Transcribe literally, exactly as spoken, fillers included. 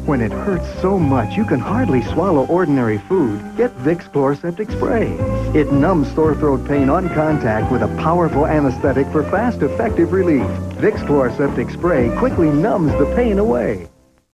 When it hurts so much you can hardly swallow ordinary food, get Vicks Chloraseptic Spray. It numbs sore throat pain on contact with a powerful anesthetic for fast, effective relief. Vicks Chloraseptic Spray quickly numbs the pain away.